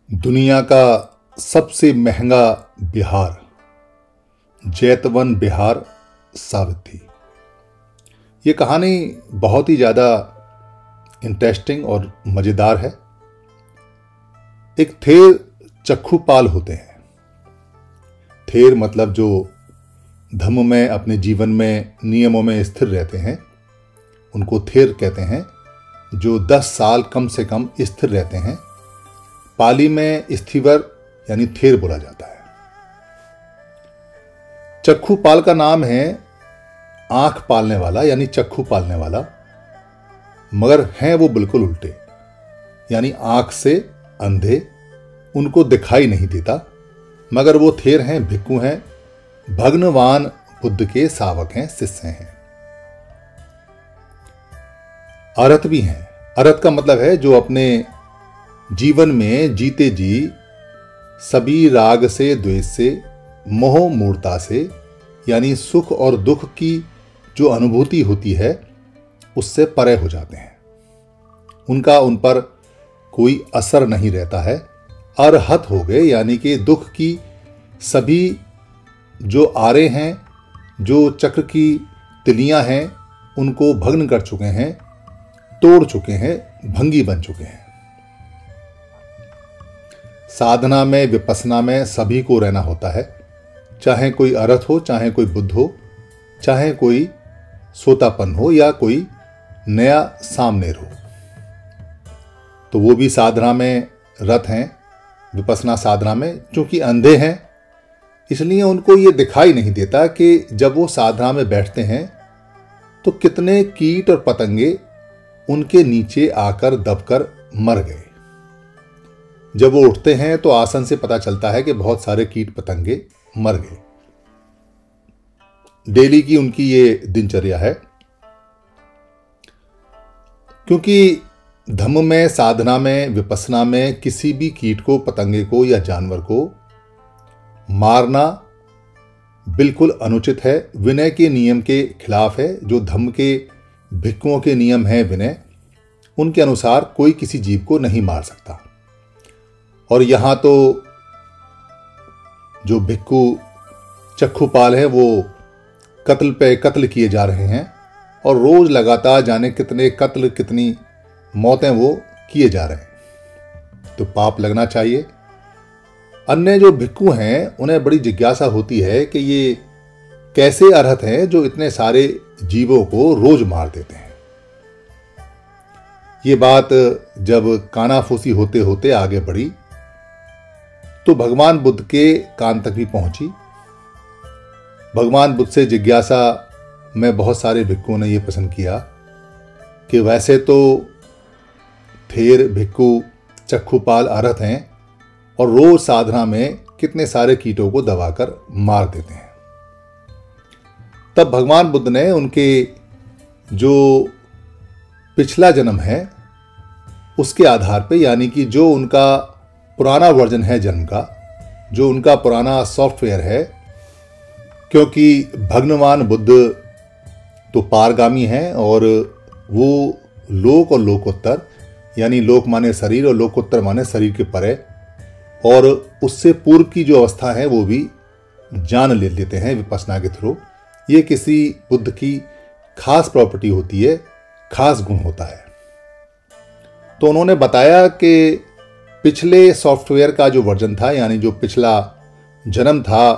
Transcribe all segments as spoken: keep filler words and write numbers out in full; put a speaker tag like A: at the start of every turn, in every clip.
A: दुनिया का सबसे महंगा बिहार, जैतवन बिहार साबित थी। ये कहानी बहुत ही ज़्यादा इंटरेस्टिंग और मज़ेदार है। एक थेर चक्खुपाल होते हैं। थेर मतलब जो धम्म में अपने जीवन में नियमों में स्थिर रहते हैं, उनको थेर कहते हैं। जो दस साल कम से कम स्थिर रहते हैं, पाली में स्थिवर यानी थेर बोला जाता है। चक्खुपाल का नाम है आंख पालने वाला यानी चक्खु पालने वाला, मगर हैं वो बिल्कुल उल्टे, यानी आंख से अंधे, उनको दिखाई नहीं देता, मगर वो थेर हैं, भिक्खु हैं, भगवान बुद्ध के सावक हैं, शिष्य हैं। अरहत भी हैं। अरहत का मतलब है जो अपने जीवन में जीते जी सभी राग से, द्वेष से, मोह मूर्ता से, यानी सुख और दुख की जो अनुभूति होती है उससे परे हो जाते हैं। उनका उन पर कोई असर नहीं रहता है। अरहत हो गए यानी कि दुख की सभी जो आरे हैं, जो चक्र की तिलियां हैं, उनको भग्न कर चुके हैं, तोड़ चुके हैं, भंगी बन चुके हैं। साधना में, विपස්සना में सभी को रहना होता है, चाहे कोई अरहत हो, चाहे कोई बुद्ध हो, चाहे कोई सोतापन हो या कोई नया सामनेर हो। तो वो भी साधना में रत हैं, विपස්සना साधना में। चूंकि अंधे हैं इसलिए उनको ये दिखाई नहीं देता कि जब वो साधना में बैठते हैं तो कितने कीट और पतंगे उनके नीचे आकर दबकर मर गए। जब वो उठते हैं तो आसन से पता चलता है कि बहुत सारे कीट पतंगे मर गए। डेली की उनकी ये दिनचर्या है। क्योंकि धम्म में, साधना में, विपස්සना में किसी भी कीट को, पतंगे को या जानवर को मारना बिल्कुल अनुचित है, विनय के नियम के खिलाफ है। जो धम्म के भिक्खुओं के नियम हैं विनय, उनके अनुसार कोई किसी जीव को नहीं मार सकता। और यहां तो जो भिक्खु चक्खुपाल है वो कत्ल पे कत्ल किए जा रहे हैं और रोज लगातार जाने कितने कत्ल, कितनी मौतें वो किए जा रहे हैं। तो पाप लगना चाहिए। अन्य जो भिक्खु हैं उन्हें बड़ी जिज्ञासा होती है कि ये कैसे अरहत हैं जो इतने सारे जीवों को रोज मार देते हैं। ये बात जब कानाफूसी होते होते आगे बढ़ी तो भगवान बुद्ध के कान तक भी पहुंची। भगवान बुद्ध से जिज्ञासा में बहुत सारे भिक्खुओं ने यह प्रश्न किया कि वैसे तो थेर, भिक्खु, चक्खुपाल अरहत हैं और रोज साधना में कितने सारे कीटों को दबाकर मार देते हैं। तब भगवान बुद्ध ने उनके जो पिछला जन्म है उसके आधार पे, यानी कि जो उनका पुराना वर्जन है जन्म का, जो उनका पुराना सॉफ्टवेयर है, क्योंकि भगवान बुद्ध तो पारगामी हैं और वो लोक और लोकोत्तर, यानी लोक माने शरीर और लोकोत्तर माने शरीर के परे, और उससे पूर्व की जो अवस्था है वो भी जान ले लेते हैं विपස්සना के थ्रू। ये किसी बुद्ध की खास प्रॉपर्टी होती है, खास गुण होता है। तो उन्होंने बताया कि पिछले सॉफ्टवेयर का जो वर्जन था, यानी जो पिछला जन्म था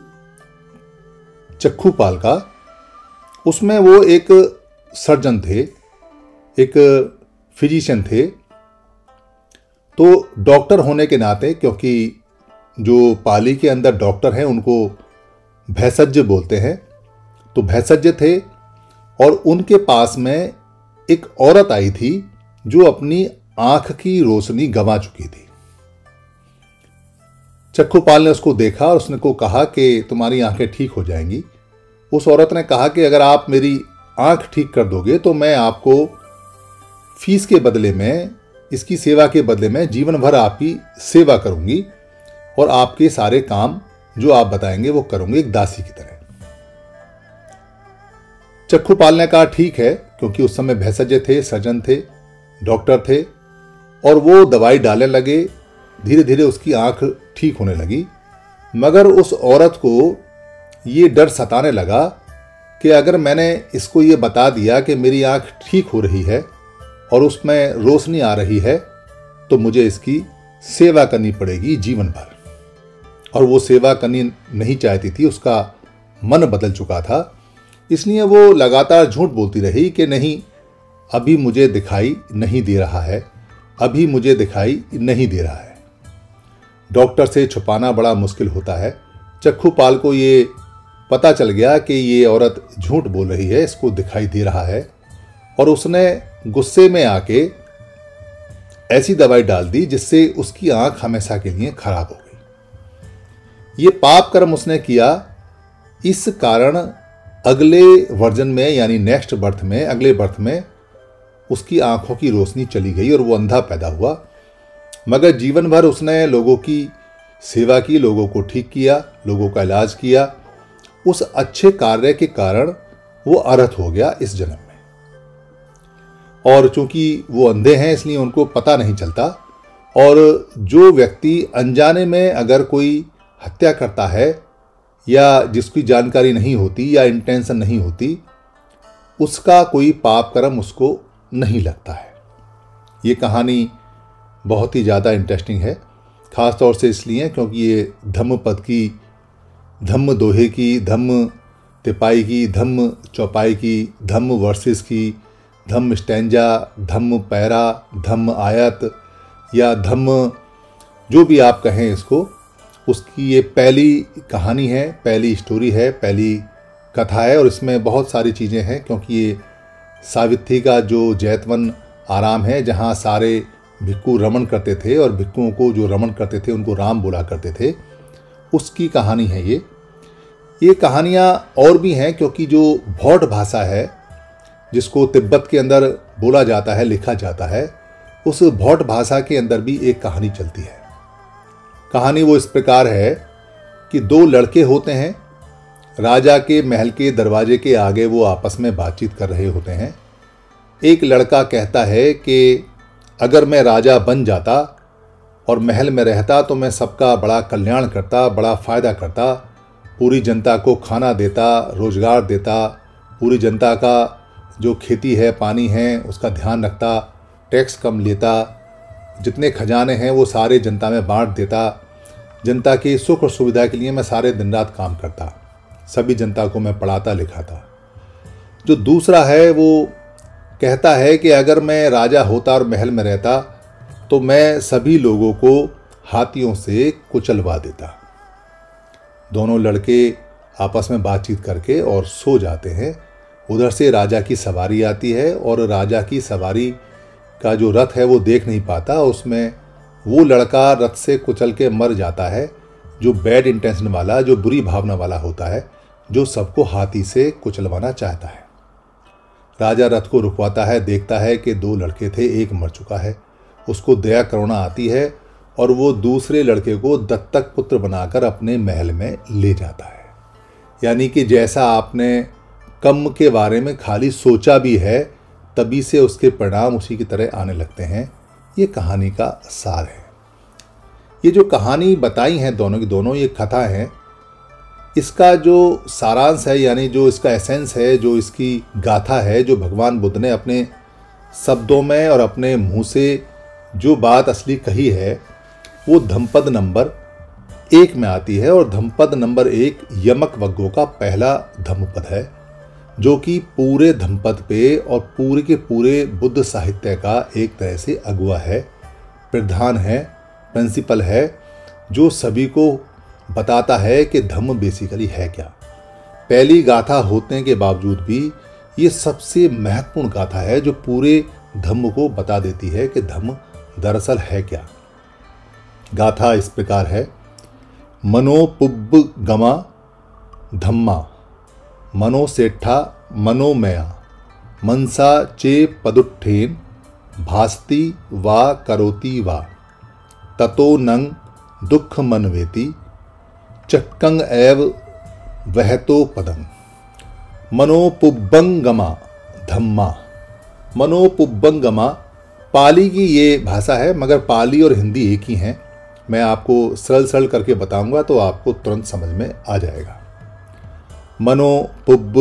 A: चक्खुपाल का, उसमें वो एक सर्जन थे, एक फिजिशियन थे। तो डॉक्टर होने के नाते, क्योंकि जो पाली के अंदर डॉक्टर हैं उनको भैषज बोलते हैं, तो भैषज थे और उनके पास में एक औरत आई थी जो अपनी आंख की रोशनी गंवा चुकी थी। चक्खुपाल ने उसको देखा और उसने को कहा कि तुम्हारी आंखें ठीक हो जाएंगी। उस औरत ने कहा कि अगर आप मेरी आंख ठीक कर दोगे तो मैं आपको फीस के बदले में, इसकी सेवा के बदले में जीवन भर आपकी सेवा करूंगी और आपके सारे काम जो आप बताएंगे वो करूंगी, एक दासी की तरह। चक्खुपाल ने कहा ठीक है, क्योंकि उस समय भैषज थे, सर्जन थे, डॉक्टर थे, और वो दवाई डालने लगे। धीरे धीरे उसकी आंख ठीक होने लगी। मगर उस औरत को ये डर सताने लगा कि अगर मैंने इसको ये बता दिया कि मेरी आंख ठीक हो रही है और उसमें रोशनी आ रही है, तो मुझे इसकी सेवा करनी पड़ेगी जीवन भर। और वो सेवा करनी नहीं चाहती थी, उसका मन बदल चुका था। इसलिए वो लगातार झूठ बोलती रही कि नहीं, अभी मुझे दिखाई नहीं दे रहा है, अभी मुझे दिखाई नहीं दे रहा है। डॉक्टर से छुपाना बड़ा मुश्किल होता है। चक्षुपाल को ये पता चल गया कि ये औरत झूठ बोल रही है, इसको दिखाई दे रहा है, और उसने गुस्से में आके ऐसी दवाई डाल दी जिससे उसकी आंख हमेशा के लिए खराब हो गई। ये पाप कर्म उसने किया, इस कारण अगले वर्जन में यानी नेक्स्ट बर्थ में, अगले बर्थ में उसकी आंखों की रोशनी चली गई और वो अंधा पैदा हुआ। मगर जीवन भर उसने लोगों की सेवा की, लोगों को ठीक किया, लोगों का इलाज किया। उस अच्छे कार्य के कारण वो अरहत हो गया इस जन्म में। और चूंकि वो अंधे हैं इसलिए उनको पता नहीं चलता। और जो व्यक्ति अनजाने में अगर कोई हत्या करता है या जिसकी जानकारी नहीं होती या इंटेंशन नहीं होती, उसका कोई पाप कर्म उसको नहीं लगता है। ये कहानी बहुत ही ज़्यादा इंटरेस्टिंग है, ख़ास तौर से इसलिए क्योंकि ये धम्म पद की, धम्म दोहे की, धम्म तिपाई की, धम्म चौपाई की, धम्म वर्सेस की, धम्म स्टैंजा, धम्म पैरा, धम्म आयत या धम्म जो भी आप कहें इसको, उसकी ये पहली कहानी है, पहली स्टोरी है, पहली कथा है। और इसमें बहुत सारी चीज़ें हैं क्योंकि ये सावित्री का जो जैतवन आराम है जहाँ सारे भिक्खु रमण करते थे और भिक्खुओं को जो रमण करते थे उनको राम बोला करते थे, उसकी कहानी है ये। ये कहानियाँ और भी हैं क्योंकि जो भौट भाषा है जिसको तिब्बत के अंदर बोला जाता है, लिखा जाता है, उस भौट भाषा के अंदर भी एक कहानी चलती है। कहानी वो इस प्रकार है कि दो लड़के होते हैं, राजा के महल के दरवाजे के आगे वो आपस में बातचीत कर रहे होते हैं। एक लड़का कहता है कि अगर मैं राजा बन जाता और महल में रहता तो मैं सबका बड़ा कल्याण करता, बड़ा फ़ायदा करता, पूरी जनता को खाना देता, रोज़गार देता, पूरी जनता का जो खेती है, पानी है, उसका ध्यान रखता, टैक्स कम लेता, जितने खजाने हैं वो सारे जनता में बांट देता, जनता की सुख और सुविधा के लिए मैं सारे दिन रात काम करता, सभी जनता को मैं पढ़ाता लिखाता। जो दूसरा है वो कहता है कि अगर मैं राजा होता और महल में रहता तो मैं सभी लोगों को हाथियों से कुचलवा देता। दोनों लड़के आपस में बातचीत करके और सो जाते हैं। उधर से राजा की सवारी आती है और राजा की सवारी का जो रथ है वो देख नहीं पाता, उसमें वो लड़का रथ से कुचल के मर जाता है जो बैड इंटेंशन वाला, जो बुरी भावना वाला होता है, जो सबको हाथी से कुचलवाना चाहता है। राजा रथ को रुकवाता है, देखता है कि दो लड़के थे, एक मर चुका है। उसको दया करुणा आती है और वो दूसरे लड़के को दत्तक पुत्र बनाकर अपने महल में ले जाता है। यानी कि जैसा आपने कम के बारे में खाली सोचा भी है, तभी से उसके परिणाम उसी की तरह आने लगते हैं। ये कहानी का सार है। ये जो कहानी बताई हैं दोनों की दोनों ये कथा हैं, इसका जो सारांश है यानी जो इसका एसेंस है, जो इसकी गाथा है, जो भगवान बुद्ध ने अपने शब्दों में और अपने मुंह से जो बात असली कही है, वो धम्मपद नंबर एक में आती है। और धम्मपद नंबर एक यमक वग्गों का पहला धम्मपद है, जो कि पूरे धम्मपद पे और पूरे के पूरे बुद्ध साहित्य का एक तरह से अगुआ है, प्रधान है, प्रिंसिपल है, जो सभी को बताता है कि धम्म बेसिकली है क्या। पहली गाथा होने के बावजूद भी ये सबसे महत्वपूर्ण गाथा है जो पूरे धम्म को बता देती है कि धम्म दरअसल है क्या। गाथा इस प्रकार है। मनोपुब्बगमा धम्मा मनोसेठा मनोमया मनसा चे पदुट्ठेन भास्ति वा करोति वा ततो नंग दुख मनवेति चक्कंग एव वहतो पदं। मनोपुब्बंगमा धम्मा। मनोपुब्बंगमा पाली की ये भाषा है, मगर पाली और हिंदी एक ही हैं। मैं आपको सरल सरल करके बताऊंगा तो आपको तुरंत समझ में आ जाएगा। मनो पुब्ब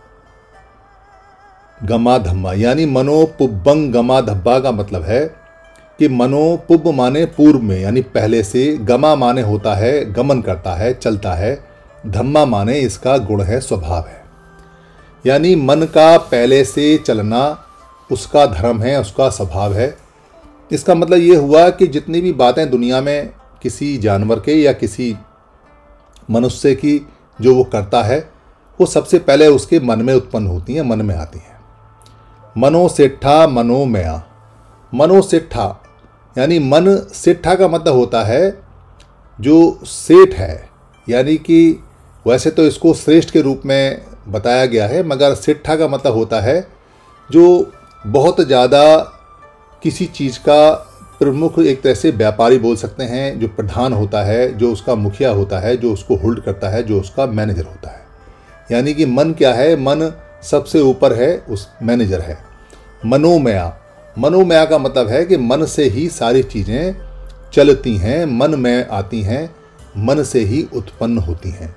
A: गमा धम्मा, यानी मनो पुब्बंग गमा धब्बा का मतलब है कि मनो पुब्ब माने पूर्व में यानी पहले से, गमा माने होता है गमन करता है, चलता है, धम्मा माने इसका गुण है, स्वभाव है। यानी मन का पहले से चलना उसका धर्म है, उसका स्वभाव है। इसका मतलब ये हुआ कि जितनी भी बातें दुनिया में किसी जानवर के या किसी मनुष्य की जो वो करता है, वो सबसे पहले उसके मन में उत्पन्न होती हैं, मन में आती हैं। मनो सेठा मनोमया, मनो सेठा यानी मन, सेठा का मतलब होता है जो सेठ है, यानी कि वैसे तो इसको श्रेष्ठ के रूप में बताया गया है, मगर सेठा का मतलब होता है जो बहुत ज़्यादा किसी चीज़ का प्रमुख, एक तरह से व्यापारी बोल सकते हैं, जो प्रधान होता है, जो उसका मुखिया होता है, जो उसको होल्ड करता है, जो उसका मैनेजर होता है। यानी कि मन क्या है, मन सबसे ऊपर है, उस मैनेजर है। मनोमया, मनोमया का मतलब है कि मन से ही सारी चीज़ें चलती हैं, मन में आती हैं, मन से ही उत्पन्न होती हैं।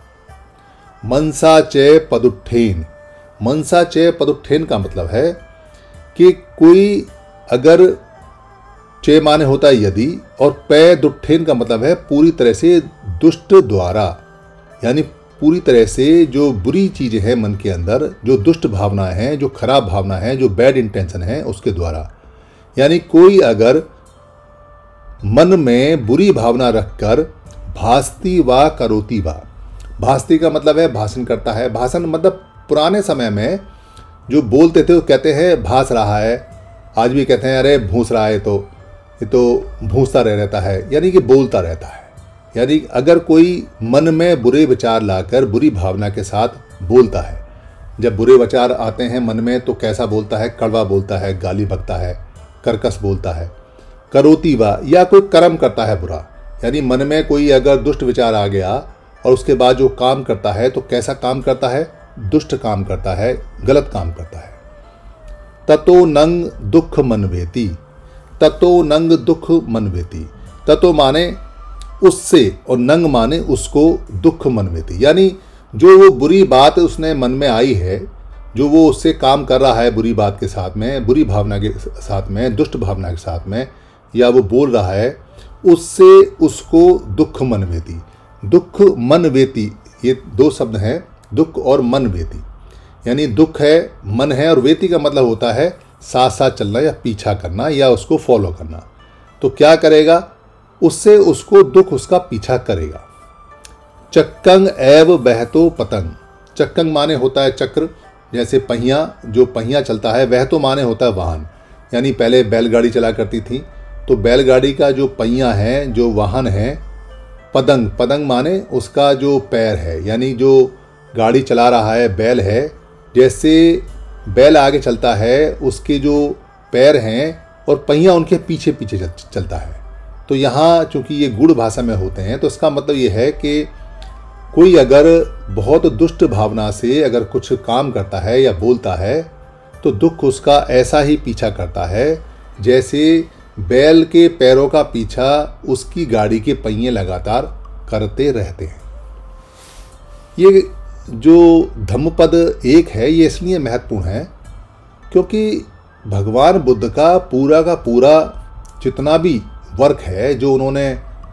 A: मनसा चय पदुत्थेन, मनसा चय पदुत्थेन का मतलब है कि कोई अगर, चय माने होता है यदि, और पै दुत्थेन का मतलब है पूरी तरह से दुष्ट द्वारा, यानी पूरी तरह से जो बुरी चीज़ें हैं मन के अंदर, जो दुष्ट भावनाएं हैं, जो खराब भावना है, जो बैड इंटेंशन है, उसके द्वारा। यानी कोई अगर मन में बुरी भावना रखकर भासती वा करोती वा, भासती का मतलब है भाषण करता है, भाषण मतलब पुराने समय में जो बोलते थे वो कहते हैं भास रहा है, आज भी कहते हैं अरे भूस रहा है, तो ये तो भूसता रह रहता है, यानी कि बोलता रहता है। यानी अगर कोई मन में बुरे विचार लाकर बुरी भावना के साथ बोलता है, जब बुरे विचार आते हैं मन में तो कैसा बोलता है, कड़वा बोलता है, गाली बकता है, कर्कश बोलता है। करोती वा, या कोई कर्म करता है बुरा, यानी मन में कोई अगर दुष्ट विचार आ गया और उसके बाद जो काम करता है तो कैसा काम करता है, दुष्ट काम करता है, गलत काम करता है। ततो नंग दुख मनवेती, ततो नंग दुख मनवेती, ततो माने उससे और नंग माने उसको, दुख मनवेती यानी जो वो बुरी बात उसने मन में आई है, जो वो उससे काम कर रहा है बुरी बात के साथ में, बुरी भावना के साथ में, दुष्ट भावना के साथ में, या वो बोल रहा है, उससे उसको दुख मनवेती। दुख मनवेती, ये दो शब्द हैं, दुख और मनवेती। यानी दुख है, मन है, और वेती का मतलब होता है साथ साथ चलना या पीछा करना या उसको फॉलो करना। तो क्या करेगा, उससे उसको दुख उसका पीछा करेगा। चक्कंग एव बहतो पतंग, चक्कंग माने होता है चक्र, जैसे पहिया, जो पहिया चलता है, वह तो माने होता है वाहन, यानी पहले बैलगाड़ी चला करती थी तो बैलगाड़ी का जो पहिया है, जो वाहन है, पतंग, पतंग माने उसका जो पैर है, यानी जो गाड़ी चला रहा है बैल है, जैसे बैल आगे चलता है उसके जो पैर हैं और पहिया उनके पीछे पीछे चलता है। तो यहाँ चूंकि ये गुड़ भाषा में होते हैं तो इसका मतलब ये है कि कोई अगर बहुत दुष्ट भावना से अगर कुछ काम करता है या बोलता है तो दुख उसका ऐसा ही पीछा करता है जैसे बैल के पैरों का पीछा उसकी गाड़ी के पहिए लगातार करते रहते हैं। ये जो धम्मपद एक है ये इसलिए महत्वपूर्ण है क्योंकि भगवान बुद्ध का पूरा का पूरा जितना भी वर्क है, जो उन्होंने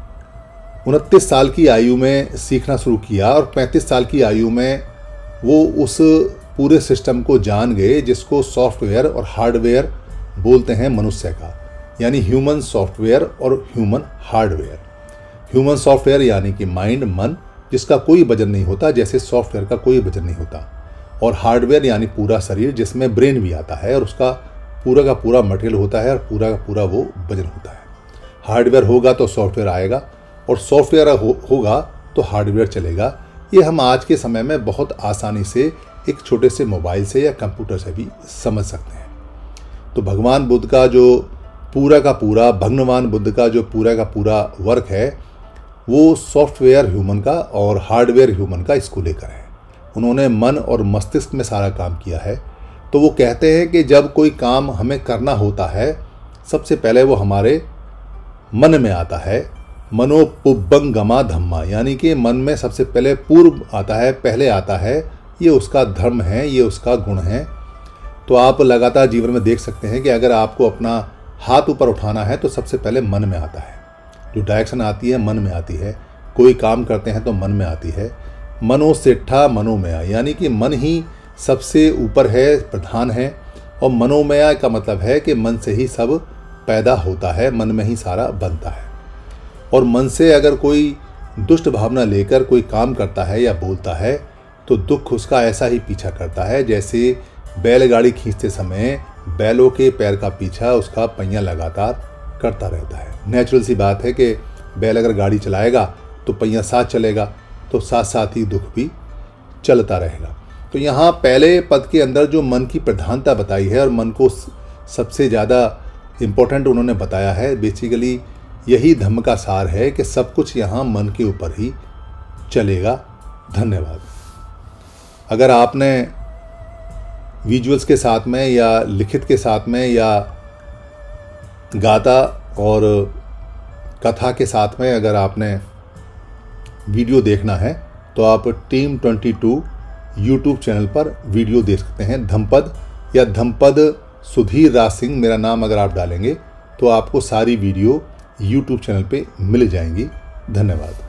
A: उनतीस साल की आयु में सीखना शुरू किया और पैंतीस साल की आयु में वो उस पूरे सिस्टम को जान गए जिसको सॉफ्टवेयर और हार्डवेयर बोलते हैं मनुष्य का, यानी ह्यूमन सॉफ्टवेयर और ह्यूमन हार्डवेयर। ह्यूमन सॉफ्टवेयर यानी कि माइंड, मन, जिसका कोई वजन नहीं होता, जैसे सॉफ्टवेयर का कोई वजन नहीं होता, और हार्डवेयर यानी पूरा शरीर जिसमें ब्रेन भी आता है और उसका पूरा का पूरा मटेरियल होता है और पूरा का पूरा वो वजन होता है। हार्डवेयर होगा तो सॉफ्टवेयर आएगा और सॉफ्टवेयर हो, होगा तो हार्डवेयर चलेगा। ये हम आज के समय में बहुत आसानी से एक छोटे से मोबाइल से या कंप्यूटर से भी समझ सकते हैं। तो भगवान बुद्ध का जो पूरा का पूरा, भगवान बुद्ध का जो पूरा का पूरा वर्क है वो सॉफ्टवेयर ह्यूमन का और हार्डवेयर ह्यूमन का इसको लेकर है। उन्होंने मन और मस्तिष्क में सारा काम किया है। तो वो कहते हैं कि जब कोई काम हमें करना होता है सबसे पहले वो हमारे मन में आता है मनोपुब्बंगमा धम्मा, यानी कि मन में सबसे पहले पूर्व आता है, पहले आता है, ये उसका धर्म है, ये उसका गुण है। तो आप लगातार जीवन में देख सकते हैं कि अगर आपको अपना हाथ ऊपर उठाना है तो सबसे पहले मन में आता है। जो डायरेक्शन आती है मन में आती है, कोई काम करते हैं तो मन में आती है। मनो सेठा मनोमया, यानी कि मन ही सबसे ऊपर है, प्रधान है। और मनोमया का मतलब है कि मन से ही सब पैदा होता है, मन में ही सारा बनता है। और मन से अगर कोई दुष्ट भावना लेकर कोई काम करता है या बोलता है तो दुख उसका ऐसा ही पीछा करता है जैसे बैलगाड़ी खींचते समय बैलों के पैर का पीछा उसका पहिया लगातार करता रहता है। नेचुरल सी बात है कि बैल अगर गाड़ी चलाएगा तो पहिया साथ चलेगा, तो साथ साथ ही दुख भी चलता रहेगा। तो यहाँ पहले पद के अंदर जो मन की प्रधानता बताई है और मन को सबसे ज़्यादा इम्पोर्टेंट उन्होंने बताया है, बेसिकली यही धम्म का सार है कि सब कुछ यहाँ मन के ऊपर ही चलेगा। धन्यवाद। अगर आपने विजुअल्स के साथ में या लिखित के साथ में या गाथा और कथा के साथ में अगर आपने वीडियो देखना है तो आप team twenty two YouTube channel पर वीडियो देख सकते हैं। धम्पद या धम्पद सुधीर राज सिंह मेरा नाम अगर आप डालेंगे तो आपको सारी वीडियो यूट्यूब चैनल पे मिल जाएंगी। धन्यवाद।